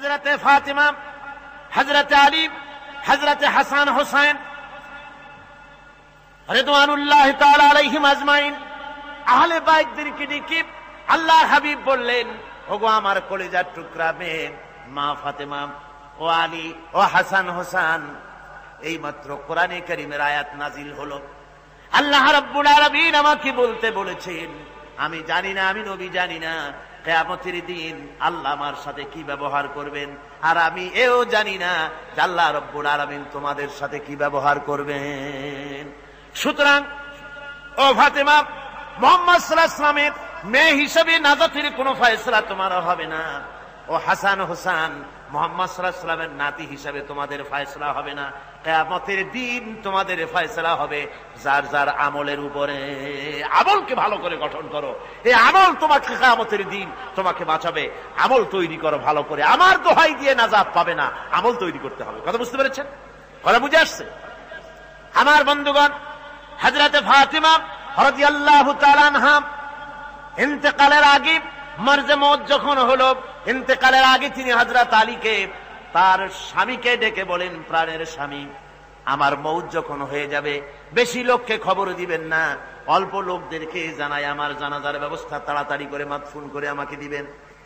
হযরতে ফাতিমা, হযরতে আলী, হযরতে হাসান হোসেন রিদওয়ানুল্লাহি তাআলা আলাইহিম আজমাইন আহলে বাইতদেরকে ডেকে আল্লাহর হাবিব বললেন, ওগো আমার কলিজার টুকরা মেয়ে মা ফাতেমা ও আলী ও হাসান হোসেন, এইমাত্র কোরআনে কারীমের আয়াত নাজিল হলো। আল্লাহ রাব্বুল আলামিন আমাকে বলতে বলেছেন, আমি জানি না, আমি নবী জানি না কিয়ামতের দিন আল্লাহ আমার সাথে কি ব্যবহার করবেন, আর আমি এও জানি না যে আল্লাহ রাব্বুল আলামিন তোমাদের সাথে কি ব্যবহার করবেন। সুতরাং ও ফাতেমা, মুহাম্মদ সাল্লাল্লাহু আলাইহি ওয়াসাল্লামের মেয়ে হিসেবে নাজাতের কোনো ফয়সালা তোমার হবে না। ও হাসান হোসেন, মুহাম্মদ সাল্লাল্লাহু আলাইহি ওয়াসাল্লামের নাতি হিসেবে তোমাদের ফয়সালা হবে না। কিয়ামতের দিন তোমাদের ফয়সালা হবে যার যার আমলের উপরে। আমলকে ভালো করে গঠন করো, এই আমল তোমাকে কিয়ামতের দিন তোমাকে বাঁচাবে। আমল তৈরি করো ভালো করে, আমার দোহাই দিয়ে নাজাত পাবে না, আমল তৈরি করতে হবে। কথা বুঝতে পেরেছেন? কথা বুঝে আসছে? আমার বন্ধুগণ, হযরতে ফাতিমা রাদিয়াল্লাহু তাআলা আনহা ইন্তেকালের আগে, মরজে মওত যখন হলো, ইন্তেকালের আগে তিনি হযরত আলীকে তার স্বামীকে ডেকে বলেন, প্রাণের স্বামী, আমার মওত যখন হয়ে যাবে বেশি লোককে খবর দিবেন না, অল্প লোকদেরকে জানাই আমার জানাজার ব্যবস্থা তাড়াতাড়ি করে মাদফুন করে আমাকে দিবেন।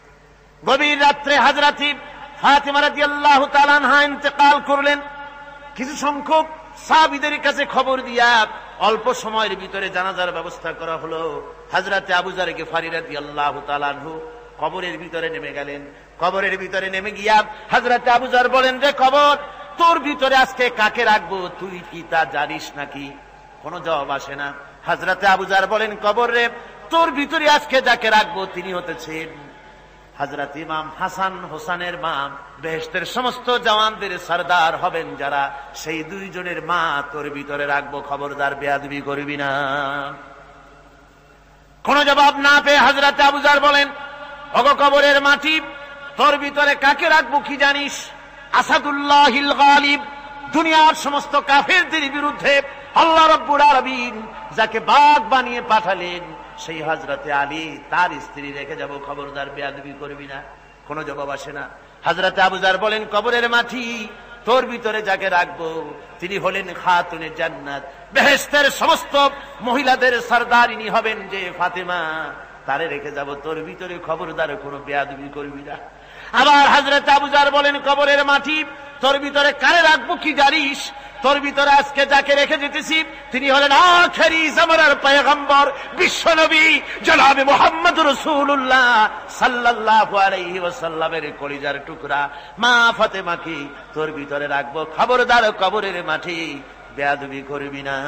গভীর রাত্রে হযরত ফাতিমা রাদিয়াল্লাহু তাআলা আনহা ইন্তেকাল করলেন। কিছু সংখ্যক সাহাবীদের কাছে খবর দিয়া অল্প সময়ের ভিতরে জানাজার ব্যবস্থা করা হলো। হযরত আবু যর গিফারী রাদিয়াল্লাহু তাআলা আনহু কবরের ভিতরে নেমে গেলেন। কবরের ভিতরে নেমে গিয়া হযরত আবু যর বলেন, রে কবর, তোর ভিতরে আজকে কাকে রাখবো, তুই কি তা জানিস নাকি? কোনো জবাব আসে না। হযরত আবু যর বলেন, কবর রে, তোর ভিতরে আজকে যাকে রাখবো তিনি হতেছেন হযরত ইমাম হাসান হোসেনের মা, বেহেশতের সমস্ত জওয়ানদের সরদার হবেন যারা, সেই দুইজনের মা তোর ভিতরে রাখবো, খবরদার বেয়াদবি করবি না। কোন জবাব না পেয়ে হযরত আবু যর বলেন, ওগো কবরের মাটি, তোর ভিতরে কাকে রাখবো কি জানিস? আসাদুল্লাহিল গালিব, দুনিয়ার সমস্ত কাফেরদের বিরুদ্ধে আল্লাহ রাব্বুল আলামিন যাকে বাঘ বানিয়ে পাঠালেন, সেই হযরতে আলী, তার স্ত্রী রেখে যাব, খবরদার বেয়াদবি করবি না। কোনো জবাব আসে না। হযরত আবু যর বলেন, কবরের মাটি, তোর ভিতরে যাকে রাখবো তিনি হলেন খাতুনে জান্নাত, বেহেশতের সমস্ত মহিলাদের সরদারিনী হবেন যে ফাতেমা, তারে রেখে যাব, তোর ভিতরে খবরদার কোনো বেয়াদবি করবি না। আবার হযরত আবু যর বলেন, কবরের মাটি, তোর ভিতরে কারে রাখবো কি জানিস? তোর ভিতরে আজকে যাকে রেখে যেতেছি তিনি হলেন আখেরি জামানার পয়গম্বর, বিশ্বনবী জনাবে মুহাম্মদ রাসূলুল্লাহ সাল্লাল্লাহু আলাইহি ওয়াসাল্লামের কলিজার টুকরা মা ফাতেমাকে তোর ভিতরে রাখবো, খবরদার কবরের মাটি বেয়াদবি করবি না।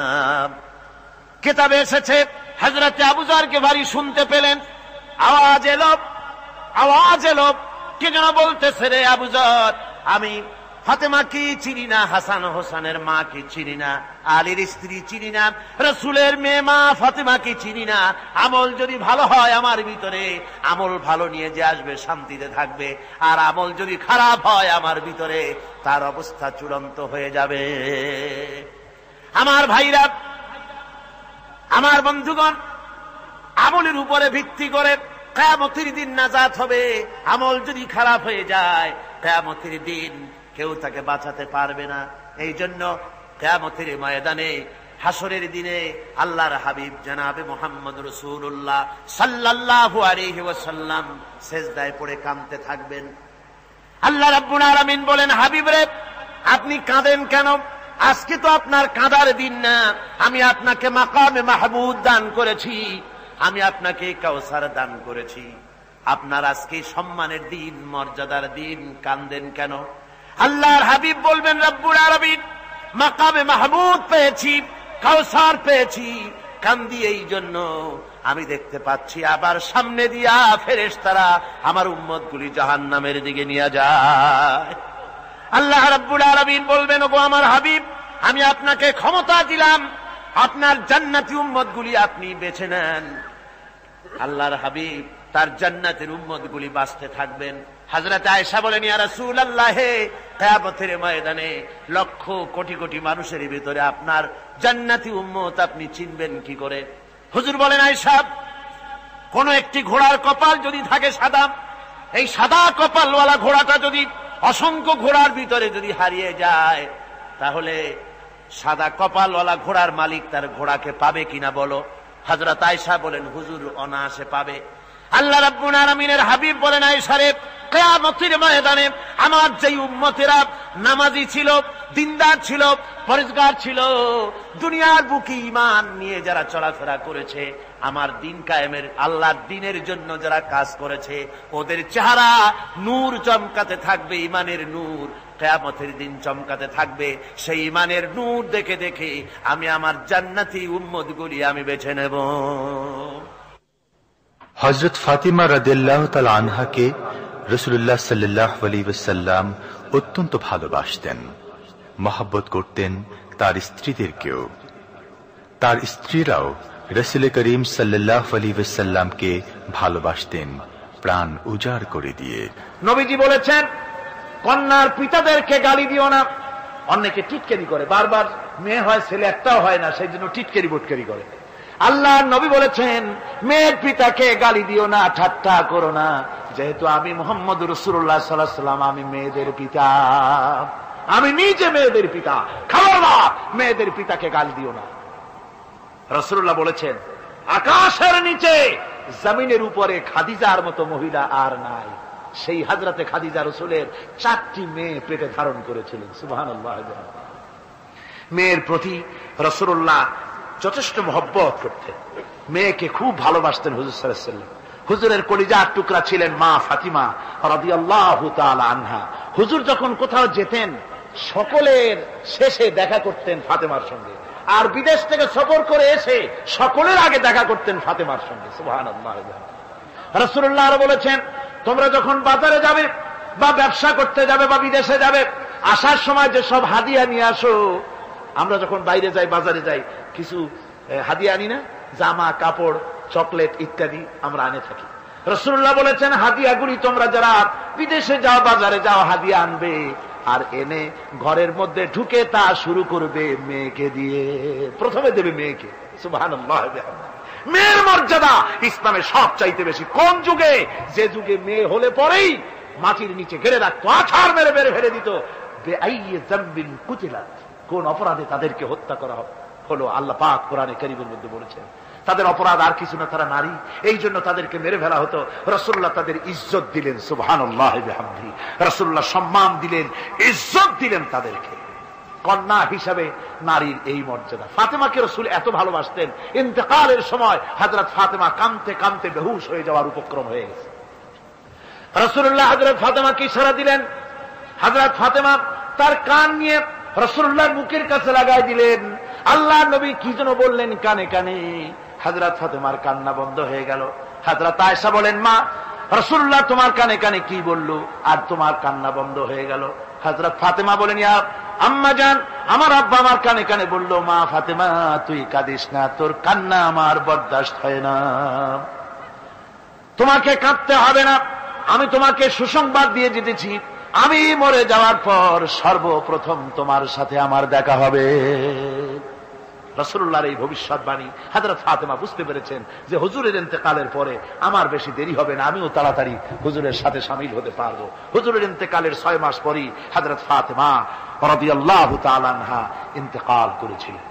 কিতাবে এসেছে, হযরত আবু যরকে ভারী শুনতে পেলেন, আওয়াজ এলো, কে যেন বলতেছে, রে আবু যর, আমি ফাতেমা কি চিনি না, হাসান হোসেনের মা কি চিনি না, আলীর স্ত্রী চিনি না, রাসূলের মেয়ে মা ফাতেমা কি চিনি না। আমল যদি ভালো হয় আমার ভিতরে, আমল ভালো নিয়ে যে আসবে শান্তিতে থাকবে, আর আমল যদি খারাপ হয় আমার ভিতরে, তার অবস্থা চূড়ান্ত হয়ে যাবে। আমার ভাইরা, আমার বন্ধুগণ, আমলের উপরে ভিত্তি করে কিয়ামতের দিন নাজাত হবে। আমল যদি খারাপ হয়ে যায় কিয়ামতের দিন কেউ তাকে বাঁচাতে পারবে না। এই জন্য কিয়ামতের ময়দানে, হাসরের দিনে আল্লাহর হাবিব জনাবে মুহাম্মদ রাসূলুল্লাহ সাল্লাল্লাহু আলাইহি ওয়াসাল্লাম সিজদায় পড়ে কাঁদতে থাকবেন। আল্লাহ রাব্বুল আলামিন বলেন, হাবিব রে, আপনি কাঁদেন কেন? আজকে তো আপনার কাঁদার দিন না, আমি আপনাকে মাকামে মাহমুদ দান করেছি, আমি আপনাকে কাউসার দান করেছি, আপনার আজকে সম্মানের দিন, মর্যাদার দিন, কাঁদেন কেন? আল্লাহর হাবিব বলবেন, রব্বুল আলামিন, মাকামে মাহমুদ পেয়েছি, কাউসার পেয়েছি, কান্দি এই জন্য আমি দেখতে পাচ্ছি আবার সামনে দিয়া ফেরেশতারা আমার উম্মতগুলি জাহান্নামের দিকে নিয়ে যায়। আল্লাহ রাব্বুল আলামিন বলবেন, ওগো আমার হাবিব, আমি আপনাকে ক্ষমতা দিলাম, আপনার জান্নাতি উম্মতগুলি আপনি বেছে নেন। আল্লাহর হাবিব তার জান্নাতের উম্মতগুলি বাঁচতে থাকবেন। হযরত আয়েশা বলেন, ইয়া রাসূলুল্লাহ, কিয়ামতের ময়দানে লক্ষ কোটি কোটি মানুষের ভিতরে আপনার জান্নাতি উম্মত আপনি চিনবেন কি করে? হুজুর বলেন, আয়েশা, কোন একটি ঘোড়ার কপাল যদি থাকে সাদা, এই সাদা কপালওয়ালা ঘোড়াটা যদি অসংখ্য ঘোড়ার ভিতরে যদি হারিয়ে যায়, তাহলে সাদা কপালওয়ালা ঘোড়ার মালিক তার ঘোড়াকে পাবে কিনা বলো? হযরত আয়েশা বলেন, হুজুর অনায়াসে পাবে। আল্লাহ রাব্বুল আলামিনের হাবিব বলেন, আয়েশা রে, কিয়ামতের ময়দানে আমার যেই উম্মতেরা নামাজি ছিল, দিনদার ছিল, পরেজগার ছিল, দুনিয়ার বুকে ঈমান নিয়ে যারা চলাফেরা করেছে, আমার দিন কায়েমের আল্লাহর দিনের জন্য যারা কাজ করেছে, ওদের চেহারা নূর চমকাতে থাকবে, ঈমানের নূর কিয়ামতের দিন চমকাতে থাকবে। সেই ঈমানের নূর দেখে দেখে আমি আমার জান্নাতি উম্মতগুলি আমি বেছে নেব। হযরত ফাতিমা রাদিয়াল্লাহু তাআলা আনহাকে রাসূলুল্লাহ সাল্লাল্লাহু আলাইহি ওয়াসাল্লাম অত্যন্ত ভালোবাসতেন, মহব্বত করতেন তার স্ত্রীদেরকেও। তার স্ত্রীরাও রাসূল করিম সাল্লাল্লাহু আলাইহি ওয়াসাল্লামকে ভালোবাসতেন প্রাণ উজাড় করে দিয়ে। নবীজি বলেছেন, কন্যার পিতাদেরকে গালি দিও না। অনেকে টিটকারি করে, বারবার মেয়ে হয় ছেলে একটাও হয় না, সেই জন্য টিটকারি বটকারি করে। আল্লাহর নবী বলেছেন, মেয়ের পিতাকে গালি দিও না, ঠাট্টা করো না, যেহেতু আমি মুহাম্মদ রাসূলুল্লাহ সাল্লাল্লাহু আলাইহি ওয়াসাল্লাম, আমি মেয়েদের পিতা, আমি নিজে মেয়েদের পিতা। খবরদার মেয়েদের পিতাকে গালি দিও না। রাসূলুল্লাহ বলেছেন, আকাশের নিচে জমিনের উপরে খাদিজার মতো মহিলা আর নাই। সেই হযরতে খাদিজা রাসূলের 4টি মেয়ে পেটে ধারণ করেছিলেন। সুবহানাল্লাহ। মেয়ের প্রতি রাসূলুল্লাহ যথেষ্ট মহব্বত করতেন, মেয়েকে খুব ভালোবাসতেন হুজুর সাল্লাল্লাহু আলাইহি ওয়াসাল্লাম। হুজুরের কলিজার টুকরা ছিলেন মা ফাতিমা রাদিয়াল্লাহু তাআলা আনহা। হুজুর যখন কোথাও যেতেন, সকলের শেষে দেখা করতেন ফাতেমার সঙ্গে, আর বিদেশ থেকে সফর করে এসে সকলের আগে দেখা করতেন ফাতেমার সঙ্গে। সুবহানাল্লাহ। রাসূলুল্লাহ আরো বলেছেন, তোমরা যখন বাজারে যাবে বা ব্যবসা করতে যাবে বা বিদেশে যাবে, আসার সময় যে সব হাদিয়া নিয়ে আসো। আমরা যখন বাইরে যাই, বাজারে যাই, কিছু হাদিয়া আনি না, জামা কাপড় চকলেট ইত্যাদি আমরা আনে থাকি। রাসূলুল্লাহ বলেছেন, হাদিয়াগুলি তোমরা যারা বিদেশে যাও, বাজারে যাও, হাদিয়া আনবে, আর এনে ঘরের মধ্যে ঢুকে তা শুরু করবে মেয়েকে দিয়ে। প্রথমে দেবে মেয়েকে। সুবহানাল্লাহ। মেয়ের মর্যাদা ইসলামে সব চাইতে বেশি। কোন যুগে? যে যুগে মেয়ে হলে পরেই মাটির নিচে ঘেরে রাখতো, আছাড় মেরে মেরে ফেলে দিত। বেআইয়ি যামবিন কুতিলাত, কোন অপরাধে তাদেরকে হত্যা করা হলো, আল্লাহ পাক কোরআনে কারীমের মধ্যে বলেছেন। তাদের অপরাধ আর কিছু না, তারা নারী, এই জন্য তাদেরকে মেরে ফেলা হতো। রাসূলুল্লাহ তাদের ইজ্জত দিলেন। সুবহানাল্লাহ বিহামদিহি। রাসূলুল্লাহ সম্মান দিলেন, ইজ্জত দিলেন তাদেরকে। কন্যা হিসাবে নারীর এই মর্যাদা। ফাতেমাকে রাসূল এত ভালোবাসতেন, ইন্তেকালের সময় হযরত ফাতেমা কাঁদতে কাঁদতে বেহুশ হয়ে যাওয়ার উপক্রম হয়ে গেছে। রাসূলুল্লাহ হযরত ফাতেমাকে ইশারা দিলেন। হযরত ফাতেমা তার কান নিয়ে রাসূলুল্লাহর মুখের কাছে লাগাই দিলেন। আল্লাহর নবী কি যেন বললেন কানে কানে, হযরত ফাতেমার কান্না বন্ধ হয়ে গেল। হযরত আয়েশা বলেন, মা, রাসূলুল্লাহ তোমার কানে কানে কি বলল আর তোমার কান্না বন্ধ হয়ে গেল? হযরত ফাতেমা বলেন, ইয়া আম্মা জান, আমার আব্বা আমার কানে কানে বলল, মা ফাতেমা তুই কাঁদিস না, তোর কান্না আমার বরদাস্ত হয় না, তোমাকে কাঁদতে হবে না। আমি তোমাকে সুসংবাদ দিয়ে যেতেছি, আমি মরে যাওয়ার পর সর্বপ্রথম তোমার সাথে আমার দেখা হবে। রাসূলুল্লাহর এই ভবিষ্যৎবাণী হযরত ফাতেমা বুঝতে পেরেছেন যে হুজুরের ইন্তেকালের পরে আমার বেশি দেরি হবে না, আমিও তাড়াতাড়ি হুজুরের সাথে শামিল হতে পারবো। হুজুরের ইন্তেকালের 6 মাস পরই হযরত ফাতেমা রাদিয়াল্লাহু তাআলা আনহা ইন্তেকাল করেছিলেন।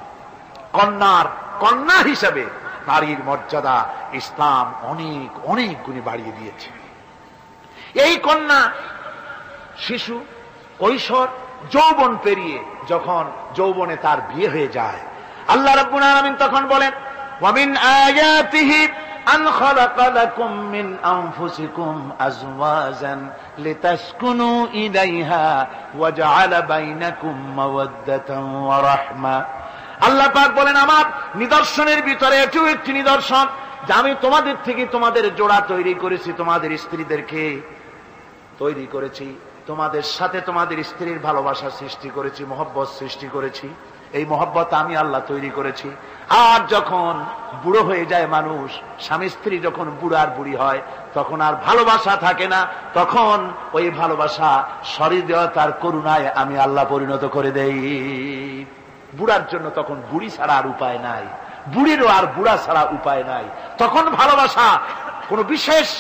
কন্যা হিসেবে নারীর মর্যাদা ইসলাম অনেক অনেক গুণে বাড়িয়ে দিয়েছে। এই কন্যা শিশু, কৈশোর, যৌবন পেরিয়ে যখন যৌবনে তার বিয়ে হয়ে যায়, আল্লাহ রাব্বুল আলামিন তখন বলেন, ওয়া মিন আয়াতিহি আন খালাকা লাকুম মিন আনফুসিকুম আজওয়াজান লিতাসকুনু ইলাইহা ওয়া জাআলা বাইনাকুম মাওয়াদ্দাতান ওয়া রাহমা। আল্লাহ পাক বলেন, আমার নিদর্শনের ভিতরে এটিও একটি নিদর্শন যে আমি তোমাদের থেকে তোমাদের জোড়া তৈরি করেছি, তোমাদের স্ত্রীদেরকে তৈরি করেছি, তোমাদের সাথে তোমাদের স্ত্রীর ভালোবাসা সৃষ্টি করেছি, মহব্বত সৃষ্টি করেছি। এই মহব্বত আমি আল্লাহ তৈরি করেছি। আর যখন বুড়ো হয়ে যায় মানুষ, স্বামী স্ত্রী যখন বুড়ার বুড়ি হয়, তখন আর ভালোবাসা থাকে না, তখন ওই ভালোবাসা সহৃদয়তার করুণায় আমি আল্লাহ পরিণত করে দেই। বুড়ার জন্য তখন বুড়ি ছাড়া আর উপায় নাই, বুড়িরও আর বুড়া ছাড়া উপায় নাই। তখন ভালোবাসা কোনো বিশেষ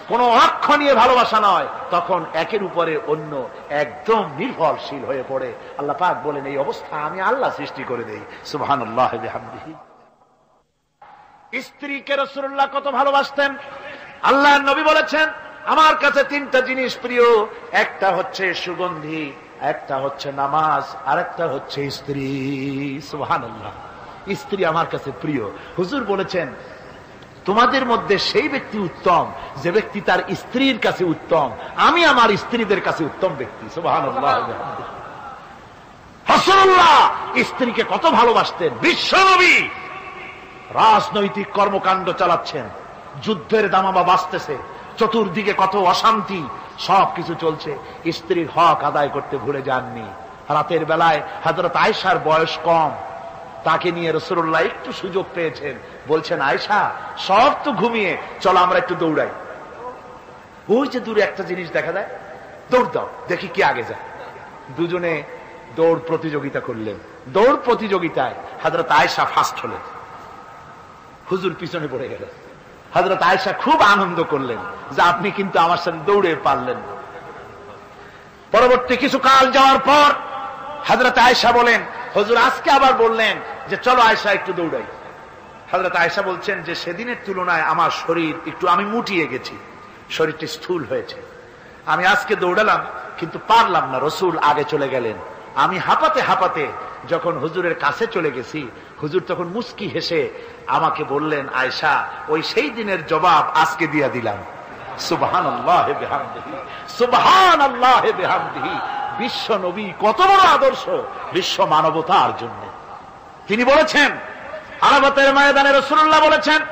কোনো অক্ষ নিয়ে ভালোবাসা নয়, তখন একের উপরে অন্য একদম নির্ভরশীল হয়ে পড়ে। আল্লাহ পাক বলেন এই অবস্থা আমি আল্লাহ সৃষ্টি করে দেই। সুবহানাল্লাহ ওয়া বিহামদিহি। স্ত্রীকে রাসূলুল্লাহ কত ভালোবাসতেন। আল্লাহর নবী বলেছেন আমার কাছে তিনটা জিনিস প্রিয়, একটা হচ্ছে সুগন্ধি, একটা হচ্ছে নামাজ, আর একটা হচ্ছে স্ত্রী। সুবহানাল্লাহ, স্ত্রী আমার কাছে প্রিয়। হুজুর বলেছেন তোমাদের মধ্যে সেই ব্যক্তি উত্তম যে ব্যক্তি তার স্ত্রীর কাছে উত্তম, আমি আমার স্ত্রীদের কাছে উত্তম ব্যক্তি। সুবহানাল্লাহ। রাসূলুল্লাহ স্ত্রীকে কত ভালোবাসতেন। বিশ্বনবী রাজনৈতিক কর্মকাণ্ড চালাচ্ছেন, যুদ্ধের দামামা বাজতেছে, চতুর্দিকে কত অশান্তি, সবকিছু চলছে, স্ত্রীর হক আদায় করতে ভুলে যাননি। রাতের বেলায় হযরত আয়েশার বয়স কম, তাকে নিয়ে রাসূলুল্লাহ একটু সুযোগ পেয়েছেন, বলছেন আয়েশা সব তো ঘুমিয়ে, চলো আমরা একটু দৌড়াই। ওই যে দূরে একটা জিনিস দেখা যায়, দৌড় দাও দেখি কি আগে যায়। দুজনে দৌড় প্রতিযোগিতা করলেন। দৌড় প্রতিযোগিতায় হযরত আয়েশা ফার্স্ট হলেন, হুজুর পিছনে পড়ে গেলেন। হযরত আয়েশা খুব আনন্দ করলেন যে আপনি কিন্তু আমার সাথে দৌড়ে পারলেন। পরবর্তী কিছু কাল যাওয়ার পর হযরত আয়েশা বলেন হুজুর আজকে আবার বললেন যে চলো আয়েশা একটু দৌড়াই। হযরত আয়েশা বলছেন যে সেদিনের তুলনায় আমার শরীর একটু, আমি মুটিয়ে গেছি, শরীরটি স্থূল হয়েছে, আমি আজকে দৌড়ালাম কিন্তু পারলাম না, রাসূল আগে চলে গেলেন। আমি হাঁপাতে হাঁপাতে যখন হুজুরের কাছে চলে গেছি, হুজুর তখন মুস্কি হেসে আমাকে বললেন আয়েশা ওই সেই দিনের জবাব আজকে দিয়া দিলাম। সুবহানাল্লাহ বিহামদিহি, সুবহানাল্লাহ বিহামদিহি। বিশ্ব নবী কত বড় আদর্শ বিশ্ব মানবতার জন্য। তিনি বলেছেন আরাফাতের ময়দানে রাসূলুল্লাহ বলেছেন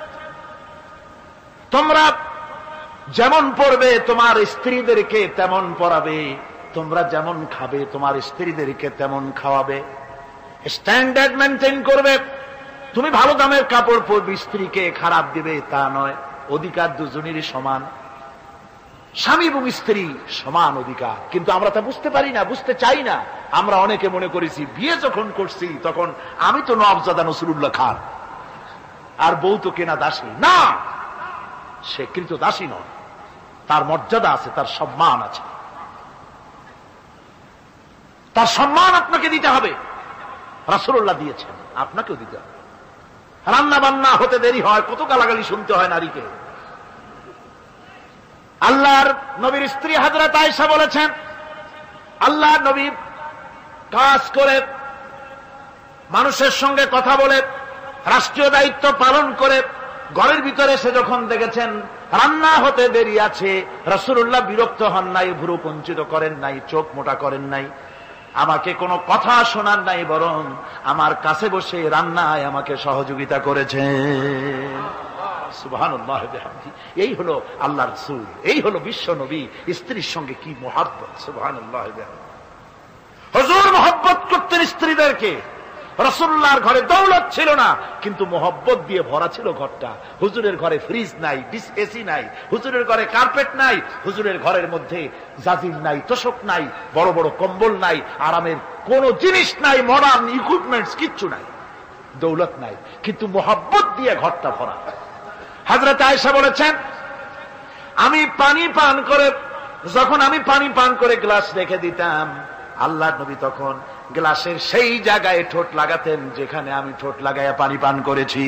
তোমরা যেমন পড়বে তোমার স্ত্রীদেরকে তেমন পড়াবে, তোমরা যেমন খাবে তোমার স্ত্রীদেরকে তেমন খাওয়াবে, স্ট্যান্ডার্ড মেনটেন করবে। তুমি ভালো দামের কাপড় পরবে, স্ত্রীকে খারাপ দিবে তা নয়, অধিকার দুজনেরই সমান, স্বামী এবং স্ত্রী সমান অধিকার। কিন্তু আমরা তা বুঝতে পারি না, বুঝতে চাই না। আমরা অনেকে মনে করেছি বিয়ে যখন করছি তখন আমি তো নওয়াবজাদা নসরুল্লাহ খান আর বউ তো কেনা দাসী। না, সে কৃত দাসী নয়, তার মর্যাদা আছে, তার সম্মান আছে, তার সম্মান আপনাকে দিতে হবে। রাসূলুল্লাহ দিয়েছেন, আপনাকেও দিতে হবে। রান্না বান্না হতে দেরি হয়, কত গালাগালি শুনতে হয় নারীকে। আল্লাহর নবীর স্ত্রী হযরত আয়েশা বলেছেন আল্লাহর নবী কাজ করে, মানুষের সঙ্গে কথা বলে, রাষ্ট্রীয় দায়িত্ব পালন করে ঘরের ভিতরে এসে যখন দেখেছেন রান্না হতে দেরি আছে, রাসূলুল্লাহ বিরক্ত হন নাই, ভ্রু কুঞ্চিত করেন নাই, চোখ মোটা করেন নাই, আমাকে কোনো কথা শোনার নাই, বরং আমার কাছে বসে রান্নায় আমাকে সহযোগিতা করেছেন। সুবহানাল্লাহ বিহামদিহি। এই হলো আল্লাহর রাসূল, এই হলো বিশ্ব নবী। স্ত্রীর সঙ্গে কি মুহাব্বত! সুবহানাল্লাহ বিহামদিহি। হুজুর মুহাব্বত করতেন স্ত্রীদেরকে। রাসূলুল্লাহর ঘরে দৌলত ছিল না, কিন্তু মুহাব্বত দিয়ে ভরা ছিল ঘরটা। হুজুরের ঘরে ফ্রিজ নাই, এসি নাই, হুজুরের ঘরে কার্পেট নাই, হুজুরের ঘরের মধ্যে জাজির নাই, তোশক নাই, বড় বড় কম্বল নাই, আরামের কোন জিনিস নাই, মডার্ন ইকুইপমেন্টস কিচ্ছু নাই, দৌলত নাই, কিন্তু মুহাব্বত দিয়ে ঘরটা ভরা। হযরত আয়েশা বলেছেন আমি পানি পান করে, যখন আমি পানি পান করে গ্লাস রেখে দিতাম, আল্লাহর নবী তখন গ্লাসের সেই জায়গায় ঠোঁট লাগাতেন যেখানে আমি ঠোঁট লাগাইয়া পানি পান করেছি।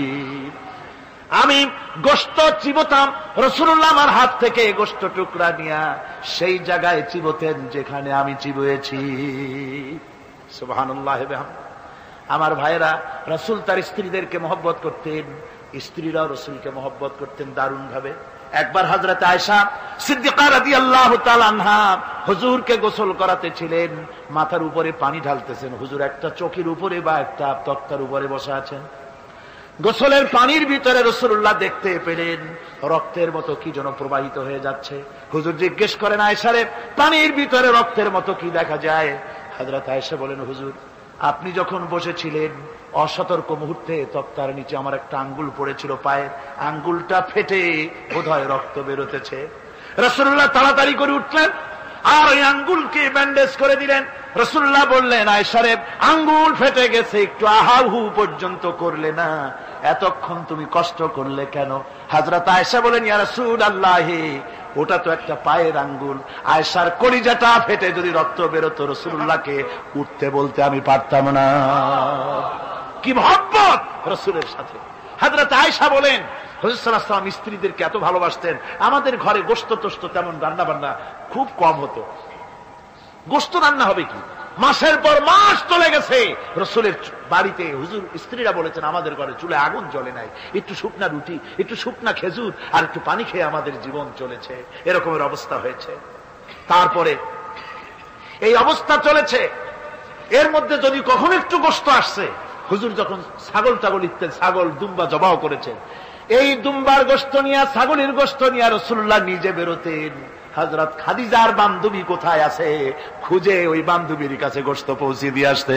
আমি গোশত চিবোতাম, রাসূলুল্লাহ আমার হাত থেকে গোশত টুকরা নিয়া সেই জায়গায় চিবোতেন যেখানে আমি চিবুয়েছি। সুবহানাল্লাহ। আমার ভাইরা, রাসূল তার স্ত্রীদেরকে মহব্বত করতেন, স্ত্রীরাও রাসূলকে মহব্বত করতেন দারুণ ভাবে। একবার হযরত আয়েশা সিদ্দিকা রাদিয়াল্লাহু তাআলা আনহা হুজুরকে গোসল করাতে ছিলেন, মাথার উপরে পানি ঢালতেছেন, হুজুর একটা চৌকির উপরে বা একটা তক্তার উপরে বসে আছেন। গোসলের পানির ভিতরে রাসূলুল্লাহ দেখতে পেলেন রক্তের মতো কি যেন প্রবাহিত হয়ে যাচ্ছে। হুজুর জিজ্ঞেস করেন আয়েশারে, পানির ভিতরে রক্তের মতো কি দেখা যায়? হযরত আয়েশা বলেন, হুজুর আপনি যখন বসেছিলেন অসতর্ক মুহূর্তে তক্তার নিচে আমার একটা আঙ্গুল পড়েছিল, পায়ের আঙ্গুলটা ফেটে বোধহয় রক্ত বেরোতেছে। রাসূলুল্লাহ তাড়াতাড়ি করে উঠলেন, আর ওই আঙ্গুলকে ব্যান্ডেজ করে দিলেন। রাসূলুল্লাহ বললেন, আয়েশা রে, আঙ্গুল ফেটে গেছে, একটু আহাহু পর্যন্ত করলে না, এতক্ষণ তুমি কষ্ট করলে কেন? হযরত আয়েশা বলেন, ইয়া রাসূলুল্লাহ, ওটা তো একটা পায়ের আঙ্গুল। আয়েশার কলিজাটা ফেটে যদি রক্ত বেরোতো, রাসূলুল্লাহকে উঠতে বলতে আমি পারতাম না। কি মহব্বত রাসূলের সাথে। হযরত আয়েশা বলেন, হুজুর সাল্লাল্লাহু আলাইহি ওয়াসাল্লাম স্ত্রীদেরকে এত ভালোবাসতেন, আমাদের ঘরে গোশত টোস্ত তেমন রান্না বান্না খুব কম হতো। গোশত রান্না হবে কি, মাসের পর মাস চলে গেছে রাসূলের বাড়িতে, হুজুর স্ত্রীরা বলেছেন আমাদের ঘরে চুলায় আগুন জ্বলে নাই, একটু শুকনা রুটি, একটু শুকনা খেজুর আর একটু পানি খেয়ে আমাদের জীবন চলেছে, এরকমের অবস্থা হয়েছে। তারপরে এই অবস্থা চলেছে, এর মধ্যে যদি কখনো একটু গোশত আসছে, হুজুর যখন ছাগল ইত্যাদি ছাগল দুম্বা জবাও করেছেন, এই দুম্বার গোশত নিয়ে, ছাগলের গোশত নিয়ে রাসূলুল্লাহ নিজে বেরোতেন। হযরত খাদিজার বান্ধবী কোথায় আছে খুঁজে ওই বান্ধবীর কাছে গোশত পৌঁছে দিয়ে আসতে।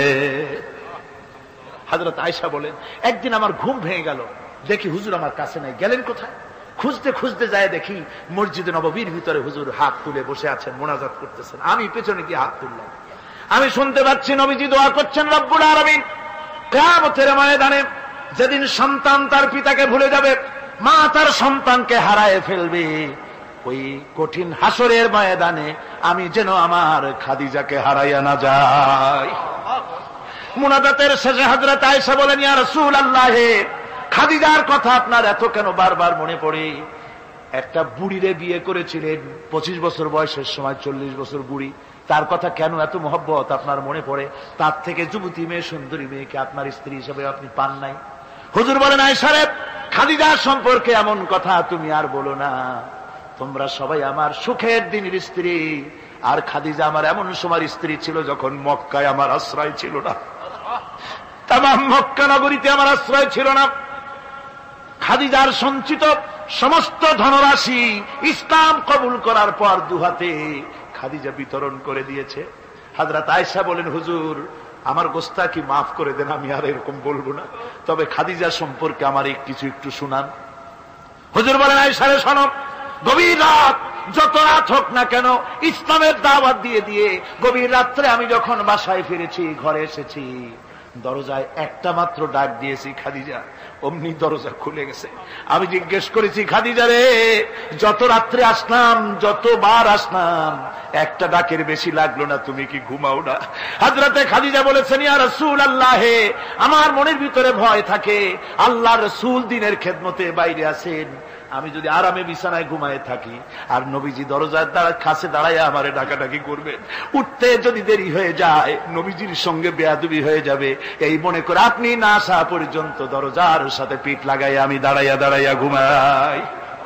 হযরত আয়েশা বলেন, একদিন আমার ঘুম ভেঙে গেল, দেখি হুজুর আমার কাছে নাই, গেলেন কোথায়? খুঁজতে খুঁজতে যায় দেখি মসজিদে নববীর ভিতরে হুজুর হাত তুলে বসে আছেন, মোনাজাত করতেছেন। আমি পেছনে গিয়ে হাত তুললাম, আমি শুনতে পাচ্ছি নবীজি দোয়া করছেন, রব্বুল আলামিন কিয়ামতের ময়দানে যেদিন সন্তান তার পিতাকে ভুলে যাবে, মা তার সন্তানকে হারায় ফেলবে, ওই কঠিন হাসরের ময়দানে আমি যেন আমার খাদিজাকে হারাইয়া না যাই। মুনাজাতের শেষে হযরত আয়েশা বলেন, ইয়া রাসূলুল্লাহ, খাদিজার কথা আপনার এত কেন বারবার মনে পড়ে? একটা বুড়িরে বিয়ে করেছিলেন 25 বছর বয়সের সময়, 40 বছর বুড়ি, তার কথা কেন এত মহব্বত আপনার মনে পড়ে? তার থেকে যুবতী মেয়ে, সুন্দরী মেয়েকে আপনার স্ত্রী হিসেবে আপনি পান নাই? হুজুর বলেন, আয়েশা রে, খাদিজার সম্পর্কে এমন কথা তুমি আর বলো না, তোমরা সবাই আমার সুখের দিনের স্ত্রী, আর খাদিজা আমার এমন সময় স্ত্রী ছিল যখন মক্কায় আমার আশ্রয় ছিল না, তামাম মক্কা নগরীতে আমার আশ্রয় ছিল না। খাদিজার সঞ্চিত সমস্ত ধনরাশি ইসলাম কবুল করার পর দুহাতে খাদিজা বিতরণ করে দিয়েছে। হযরত আয়েশা বলেন, হুজুর আমার গোস্তাকি মাফ করে দেন, আমি আর এরকম বলবো না, তবে খাদিজা সম্পর্কে আমার কিছু একটু শুনান। হুজুর বলেন, আয়েশা রে শোনো, গভীর রাত, যত রাত হোক না কেন, ইসলামের দাওয়াত দিয়ে দিয়ে গভীর রাত্রে আমি যখন বাসায় ফিরেছি, ঘরে এসেছি, দরজায় একটা মাত্র ডাক দিয়েছি, খাদিজা, অমনি দরজা খুলে গেছে। আমি জিজ্ঞেস করেছি, খাদিজা রে, যত রাত্রে আসলাম, যতবার আসলাম, একটা ডাকের বেশি লাগলো না, তুমি কি ঘুমাও না? হযরতে খাদিজা বলেছেন, ইয়া রাসূলুল্লাহ, আমার মনের ভিতরে ভয় থাকে, আল্লাহর রাসূল দ্বীনের খেদমতে বাইরে আছেন, আমি যদি আরামে বিছানায় ঘুমায় থাকি আর নবীজি দরজার কাছে দাঁড়ায় আমারে ডাকাডাকি করবেন, উঠতে যদি দেরি হয়ে যায় নবীজির সঙ্গে বেয়াদবি হয়ে যাবে, এই মনে করে আপনি না আসা পর্যন্ত দরজার সাথে পিঠ লাগাই আমি দাঁড়াইয়া দাঁড়াইয়া ঘুমাই।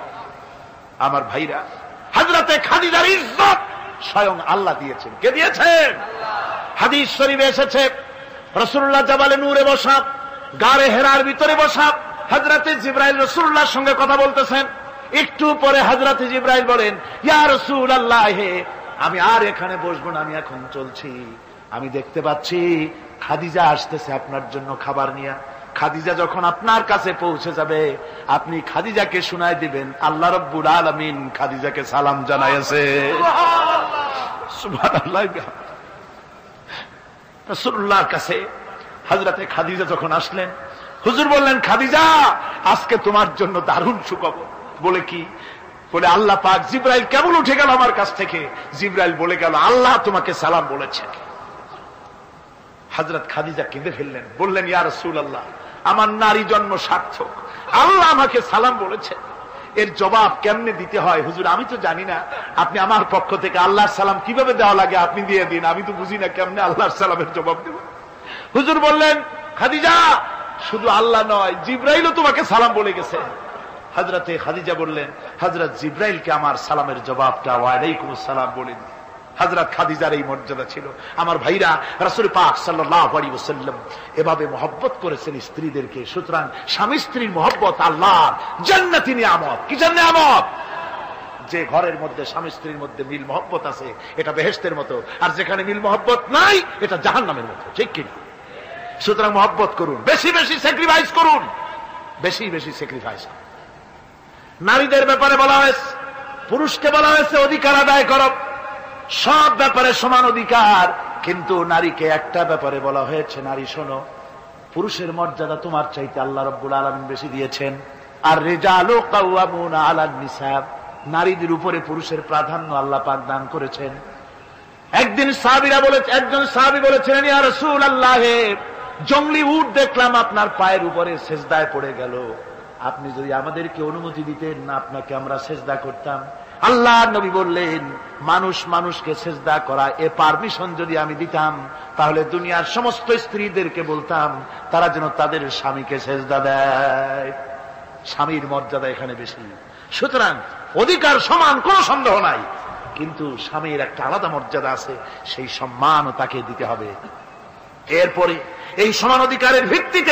আমার ভাইরা, হযরতে খাদিজার ইজ্জত স্বয়ং আল্লাহ দিয়েছেন। কে দিয়েছেন? হাদিস শরীফে এসেছে, রাসূলুল্লাহ জাবালে নূরে বসা, গারে হেরার ভিতরে বসা, হযরতে জিবরাইল রাসূলুল্লাহর সঙ্গে কথা বলতেছেন। একটু পরে হযরতে জিবরাইল বলেন, ইয়া রাসূলুল্লাহ, আমি আর এখানে বসবো না, আমি এখন চলছি, আমি দেখতে পাচ্ছি খাদিজা আসতেছে আপনার জন্য খাবার নিয়ে। খাদিজা যখন আপনার কাছে পৌঁছে যাবে, আপনি খাদিজাকে শুনাই দিবেন আল্লাহ রাব্বুল আলামিন খাদিজাকে সালাম জানাইছে। সুবহানাল্লাহ। রাসূলুল্লাহর কাছে হযরতে খাদিজা যখন আসলেন, হুজুর বললেন, খাদিজা, আজকে তোমার জন্য দারুণ সুখবর। বলে কি? বলে আল্লাহ পাক, জিবরাইল কেমন উঠে গেল আমার কাছ থেকে, জিবরাইল বলে গেল আল্লাহ তোমাকে সালাম বলেছে। হযরত খাদিজা কেঁদে ফেললেন, বললেন, ইয়া রাসূলুল্লাহ, আমার নারী জন্ম সার্থক, আল্লাহ আমাকে সালাম বলেছে, এর জবাব কেমনে দিতে হয় হুজুর আমি তো জানি না, আপনি আমার পক্ষ থেকে আল্লাহর সালাম কিভাবে দেওয়া লাগে আপনি দিয়ে দিন, আমি তো বুঝি না কেমনে আল্লাহর সালামের জবাব দেব। হুজুর বললেন, খাদিজা, শুধু আল্লাহ নয়, জিবরাইলও তোমাকে সালাম বলে গেছে। হযরতে খাদিজা বললেন, হযরত জিবরাইলকে আমার সালামের জবাবটা ওয়ালাইকুম আসসালাম বলেন। হযরত খাদিজার এই মর্যাদা ছিল। আমার ভাইরা, রাসূল পাক সাল্লাল্লাহু আলাইহি ওয়াসাল্লাম এভাবে মহব্বত করেছেন স্ত্রীদেরকে। সুতরাং স্বামী স্ত্রীর মহব্বত আল্লাহর জান্নাতি নিয়ামত। কি নিয়ামত? যে ঘরের মধ্যে স্বামী স্ত্রীর মধ্যে মিল মহব্বত আছে, এটা বেহেশতের মতো, আর যেখানে মিল মহব্বত নাই, এটা জাহান্নামের মতো। ঠিক কি? সুতরাং মহব্বত করুন, বেশি বেশি স্যাক্রিফাইস করুন, বেশি বেশি স্যাক্রিফাইস। নারীদের ব্যাপারে বলা হয়েছে, পুরুষকে বলা হয়েছে অধিকার আদায় করো, সব ব্যাপারে সমান অধিকার, কিন্তু নারীকে একটা ব্যাপারে বলা হয়েছে, নারী শোনো, পুরুষের মর্যাদা তোমার চাইতে আল্লাহ রাব্বুল আলামিন বেশি দিয়েছেন। আর রিজালু কাওয়ামুনা আলান নিসা, নারীদের উপরে পুরুষের প্রাধান্য আল্লাহ পাক দান করেছেন। একজন সাহাবী বলেছিলেন, ইয়া রাসূলুল্লাহ, জংলি উট দেখলাম আপনার পায়ের উপরে সেজদায় পড়ে গেল, আপনি যদি আমাদেরকে অনুমতি দিতেন না, আপনাকে আমরা সেজদা করতাম। আল্লাহ নবী বললেন, মানুষ মানুষকে সেজদা করা এ পারমিশন যদি আমি দিতাম, তাহলে দুনিয়ার সমস্ত স্ত্রীদেরকে বলতাম তারা যেন তাদের স্বামীকে সেজদা দেয়। স্বামীর মর্যাদা এখানে বেশি। সুতরাং অধিকার সমান, কোনো সন্দেহ নাই, কিন্তু স্বামীর একটা আলাদা মর্যাদা আছে, সেই সম্মানও তাকে দিতে হবে। এরপরে এই সমান অধিকারের ভিত্তিতে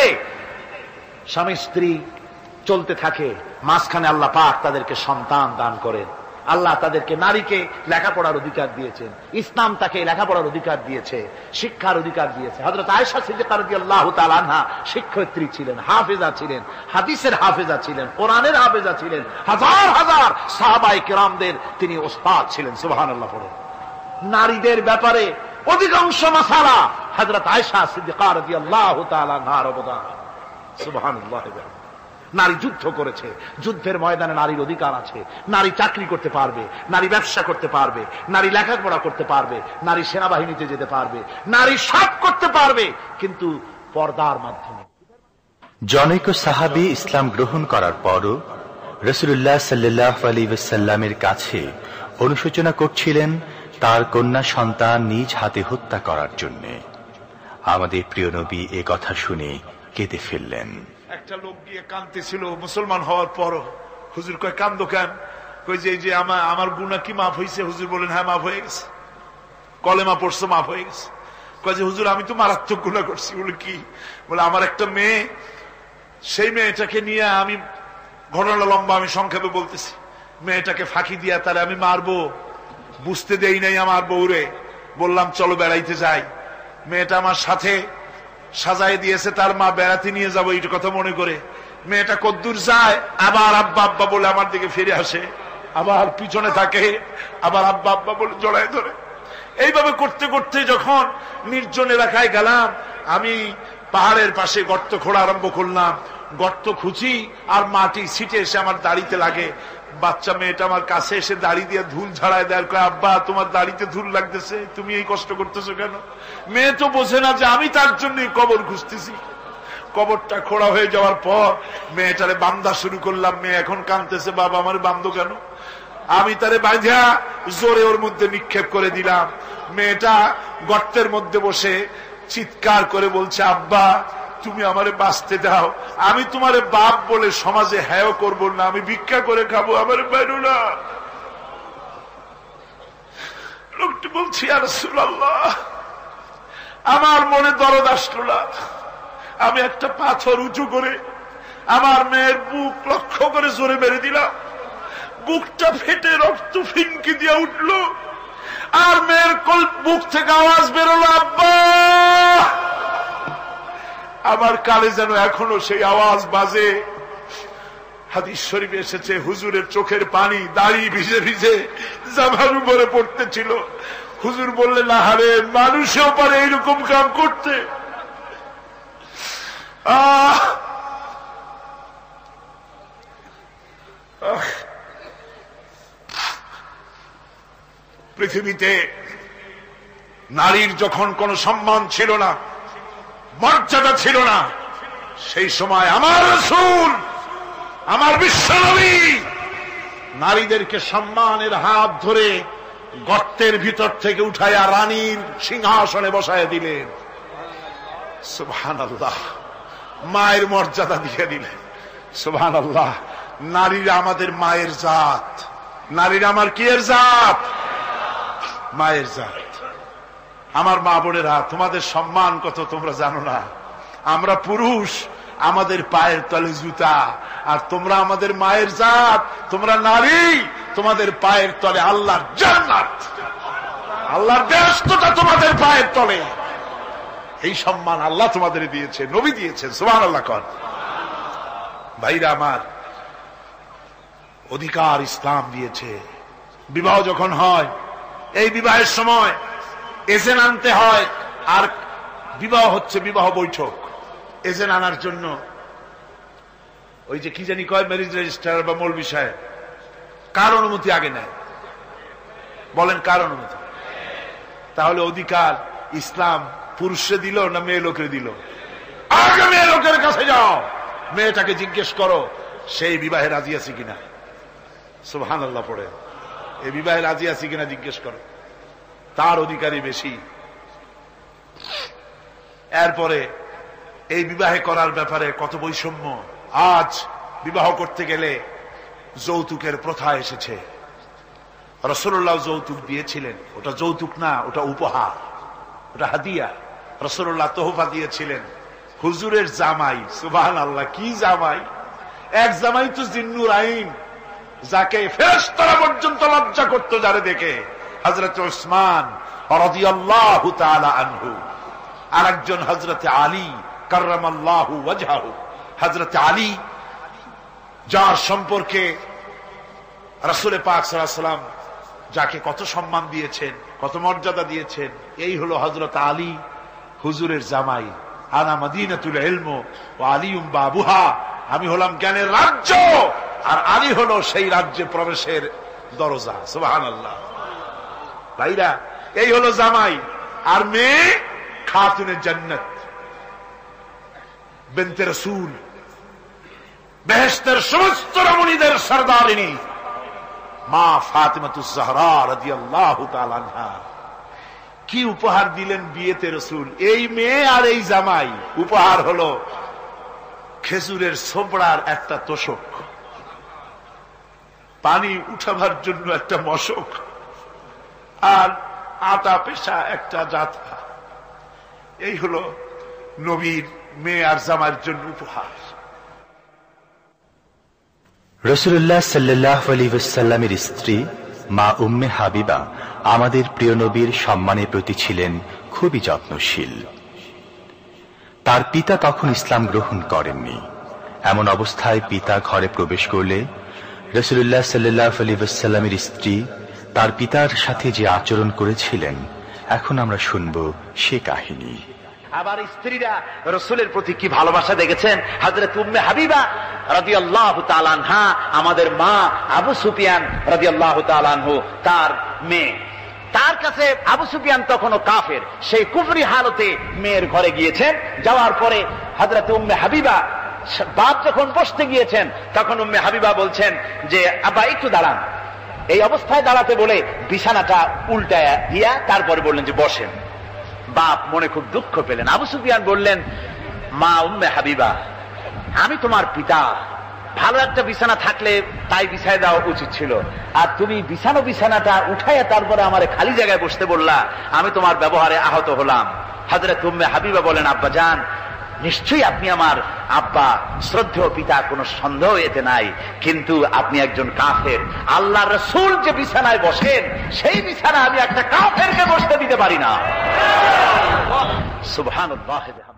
স্বামী স্ত্রী চলতে থাকে, মাঝখানে আল্লাহ পাক তাদেরকে সন্তান দান করেন। আল্লাহ তাদেরকে, নারীকে লেখাপড়ার অধিকার দিয়েছেন, ইসলাম তাকে লেখাপড়ার অধিকার দিয়েছে, শিক্ষার অধিকার দিয়েছে। হযরত আয়েশা সিদ্দিকা রাদিয়াল্লাহু তাআলা আনহা শিক্ষয়িত্রী ছিলেন, হাফেজা ছিলেন, হাদিসের হাফেজা ছিলেন, কোরআনের হাফেজা ছিলেন, হাজার হাজার সাহাবায়ে কেরামদের তিনি ওস্তাদ ছিলেন। সুবহানাল্লাহ পড়েন। নারীদের ব্যাপারে অধিকাংশ মাসালা হযরত আয়েশা সিদ্দিকা রাদিয়াল্লাহু তাআলা আনহার অবদান। সুবহানাল্লাহ। নারী যুদ্ধ করেছে, যুদ্ধের ময়দানে নারীর অধিকার আছে। নারী চাকরি করতে পারবে, নারী ব্যবসা করতে পারবে, নারী লেখাপড়া করতে পারবে, নারী সেনাবাহিনীতে যেতে পারবে, নারী সব করতে পারবে, কিন্তু পর্দার মাধ্যমে। জনৈক সাহাবী ইসলাম গ্রহণ করার পরও রাসূলুল্লাহ সাল্লাল্লাহু আলাইহি ওয়াসাল্লামের কাছে অনুশোচনা করছিলেন তার কন্যা সন্তান নিজ হাতে হত্যা করার জন্য। আমাদের প্রিয় নবী এ কথা শুনে কেঁদে ফেললেন। একটা লোক গিয়ে কাঁদতেছিল মুসলমান হওয়ার পরও। হুজুর কয়, কান্দো কেন? কই যে এই যে আমার গুনাহ কি মাফ হয়েছে? হুজুর বলেন, হ্যাঁ মাফ হয়ে গেছে, কলেমা পড়ছো, মাফ হয়ে গেছে। কয় যে হুজুর আমি তো মারাত্মক গুনাহ করছি। বলে কি? বলে আমার একটা মেয়ে, সেই মেয়েটাকে নিয়ে আমি, ঘটনা লম্বা, আমি সংক্ষেপে বলতেছি, মেয়েটাকে ফাঁকি দিয়া তাহলে আমি মারবো, বুঝতে দেই নাই আমার বউরে। বললাম চলো বেড়াইতে যাই, মেয়েটা আমার সাথে সাজায় দিয়েছে, তার মা বেড়াতে নিয়ে যাবো এই কথা মনে করে। মেয়েটা কদ্দূর যায়, আবার আব্বা আব্বা বলে আমার দিকে ফিরে আসে, আবার পিছনে থাকে, আবার আব্বা আব্বা বলে জড়ায় ধরে। এইভাবে করতে করতে যখন নির্জন এলাকায় গেলাম, আমি পাহাড়ের পাশে গর্ত খোঁড়া আরম্ভ করলাম। গর্ত খুঁজি আর মাটি ছিটে এসে আমার দাড়িতে লাগে। বাচ্চা মেয়েটা আমার কাছে এসে দাড়ি দিয়ে ধুল ঝাড়ায় দেয়, কয় আব্বা তোমার দাড়িতে ধুল লাগতেছে, তুমি এই কষ্ট করতেছো কেন? মেয়ে তো বোঝে না যে আমি তার জন্য কবর খুঁজতেছি। কবরটা খোঁড়া হয়ে যাওয়ার পর মেয়েটারে বান্ধা শুরু করলাম। মেয়ে এখন কাঁদতেছে, বাবা আমার বান্ধো কেন? আমি তারে বাঁধা জোরে ওর মধ্যে নিক্ষেপ করে দিলাম। মেয়েটা গর্তের মধ্যে বসে চিৎকার করে বলছে, আব্বা তুমি আমারে বাঁচতে দাও, আমি তোমারে বাপ বলে সমাজে হ্যাঁ করবো না, আমি ভিক্ষা করে খাবো, আমারে বাইরো না। লোকটি বলছি, ইয়া রাসূলুল্লাহ, আমার মনে দরদ আসলো না। আমি একটা পাথর উঁচু করে আমার মেয়ের বুক লক্ষ্য করে জোরে মেরে দিলাম। বুকটা ফেটে রক্ত ফিনকি দিয়ে উঠলো, আর মেয়ের বুক থেকে আওয়াজ বেরোলো, আব্বা। আমার কানে যেন এখনো সেই আওয়াজ বাজে। হাদিস শরীফে এসেছে, হুজুরের চোখের পানি দাড়ি ভিজে ভিজে জামার উপরে পড়তেছিল। হুজুর বললেন, আহারে, মানুষেও পারে এইরকম কাম করতে। পৃথিবীতে নারীর যখন কোন সম্মান ছিল না, মর্যাদা ছিল না, সেই সময় আমার রাসূল, আমার বিশ্বনবী নারীদেরকে সম্মানের হাত ধরে গর্তের ভিতর থেকে উঠাইয়া রানীর সিংহাসনে বসায় দিলেন। সুবহানাল্লাহ। মায়ের মর্যাদা দিয়ে দিলেন। সুবহানাল্লাহ। নারীরা আমাদের মায়ের জাত। নারীরা আমার কি এর জাত? মায়ের জাত। আমার মা বোনেরা, তোমাদের সম্মান কত তোমরা জানো না। আমরা পুরুষ, আমাদের পায়ের তলে জুতা, আর তোমরা আমাদের মায়ের জাত। তোমরা নারী, তোমাদের পায়ের তলে আল্লাহর জান্নাত, আল্লাহর বেহেশতটা তোমাদের পায়ের তলে। এই সম্মান আল্লাহ তোমাদের দিয়েছে, নবী দিয়েছেন। সুবহানাল্লাহ। কর ভাইরা আমার, অধিকার ইসলাম দিয়েছে। বিবাহ যখন হয় এই বিবাহের সময় এজেন্ট আনতে হয়, আর বিবাহ হচ্ছে বিবাহ বৈঠক। এজেন্ট আনার জন্য ওই যে কি জানি কয় ম্যারেজ রেজিস্ট্রার বা মৌলবি সাহেব, কার অনুমতি আগে নেয়? বলেন কার অনুমতি? তাহলে অধিকার ইসলাম পুরুষে দিল না মেয়ে লোকের দিল? আগে মেয়ে লোকের কাছে যাও, মেয়েটাকে জিজ্ঞেস করো সেই বিবাহে রাজি আছে কিনা। সুবহানাল্লাহ পড়ে, এই বিবাহে রাজি আছে কিনা জিজ্ঞেস করো, তার অধিকারই বেশি। এরপরে এই বিবাহে করার ব্যাপারে কত বৈষম্য। আজ বিবাহ করতে গেলে যৌতুকের প্রথা এসেছে। রাসূলুল্লাহ যৌতুক দিয়েছিলেন, ওটা যৌতুক না, ওটা উপহার, ওটা হাদিয়া। রাসূলুল্লাহ তোহফা দিয়েছিলেন হুজুরের জামাই। সুবহানাল্লাহ, কি জামাই! এক জামাই তো জিন্নুর আইন, যাকে ফেরেশতারা পর্যন্ত লজ্জা করত যারে দেখে, হযরত উসমান রাদিয়াল্লাহু তাআলা আনহু। আরেকজন হযরত আলী কাররামাল্লাহু ওয়াজহাহু। হযরত আলী, যার সম্পর্কে রাসূল পাক সাল্লাল্লাহু আলাইহি ওয়াসাল্লাম যাকে কত সম্মান দিয়েছেন, কত মর্যাদা দিয়েছেন, এই হলো হযরত আলী হুজুরের জামাই। আনা মদিনাতুল ইলম ওয়া আলিউম বাবুহা, আমি হলাম জ্ঞানের রাজ্য, আর আলী হলো সেই রাজ্যে প্রবেশের দরজা। সুবহানাল্লাহ। ভাইরা, এই হলো জামাই। আর মেয়ে খাতুনে জান্নাত, বিনতে রাসূল, বেহেশতের সমস্ত রমণীদের সরদারিনী মা ফাতিমাতুজ জাহরা রাদিয়াল্লাহু তাআলা আনহা। কি উপহার দিলেন বিয়েতে রাসূল! এই মেয়ে আর এই জামাই। উপহার হলো খেজুরের ছোবড়ার একটা তোষক, পানি উঠাবার জন্য একটা মশক, আর আটা পেশা একটা জাতা। এই হলো নবীর মেয়ে আর জামাইয়ের জন্য উপহার। রাসূলুল্লাহ সাল্লাল্লাহু আলাইহি ওয়াসাল্লামের স্ত্রী মা উম্মে হাবিবা আমাদের প্রিয় নবীর সম্মানের প্রতি ছিলেন খুবই যত্নশীল। তার পিতা তখন ইসলাম গ্রহণ করেননি। এমন অবস্থায় পিতা ঘরে প্রবেশ করলে রাসূলুল্লাহ সাল্লাল্লাহু আলাইহি ওয়াসাল্লামের স্ত্রী তার পিতার সাথে যে আচরণ করেছিলেন, এখন আমরা শুনব সে কাহিনী। আবার স্ত্রীরা রাসূলের প্রতি কি ভালোবাসা দেখেছেন। হযরত উম্মে হাবিবা রাদিয়াল্লাহু তাআলা আনহা, আমাদের মা আবু সুফিয়ান রাদিয়াল্লাহু তাআলা আনহু, তার মেয়ে। তার কাছে আবু সুফিয়ান তখনও কাফের, সেই কুফরি হালতে মেয়ের ঘরে গিয়েছেন। যাওয়ার পরে হযরত উম্মে হাবিবা বাপ যখন বসতে গিয়েছেন, তখন উম্মে হাবিবা বলছেন যে আব্বা একটু দাঁড়ান। এই অবস্থায় দাঁড়াতে বলে বিছানাটা উল্টায়া দিয়া তারপরে বললেন যে বসেন। বাপ মনে খুব দুঃখ পেলেন। আবু সুফিয়ান বললেন, মা উম্মে হাবিবা, আমি তোমার পিতা, ভালো একটা বিছানা থাকলে তাই বিছায় দেওয়া উচিত ছিল, আর তুমি বিছানাটা উঠাইয়া তারপরে আমার খালি জায়গায় বসতে বললা, আমি তোমার ব্যবহারে আহত হলাম। হযরত উম্মে হাবিবা বলেন, আব্বা জান, নিশ্চয়ই আপনি আমার আব্বা, শ্রদ্ধেয় পিতা, কোনো সন্দেহ এতে নাই, কিন্তু আপনি একজন কাফের। আল্লাহর রাসূল যে বিছানায় বসেন, সেই বিছানা আমি একটা কাফেরকে বসতে দিতে পারি না। সুবহানাল্লাহ।